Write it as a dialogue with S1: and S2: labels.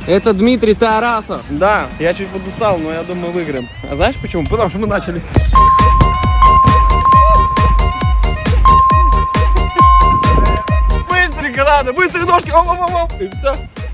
S1: Это Дмитрий Тарасов.
S2: Да, я чуть подустал, но я думаю, выиграем. А знаешь почему? Потому что мы начали. Быстренько надо, быстрые ножки, оп-оп-оп, и все.